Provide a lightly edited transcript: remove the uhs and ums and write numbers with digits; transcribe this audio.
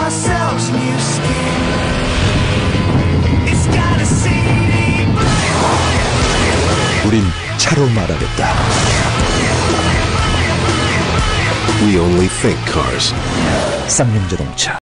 ourselves new skin. It's got a CD player. 우린 차로 말하겠다. We only think cars. 쌍용자동차.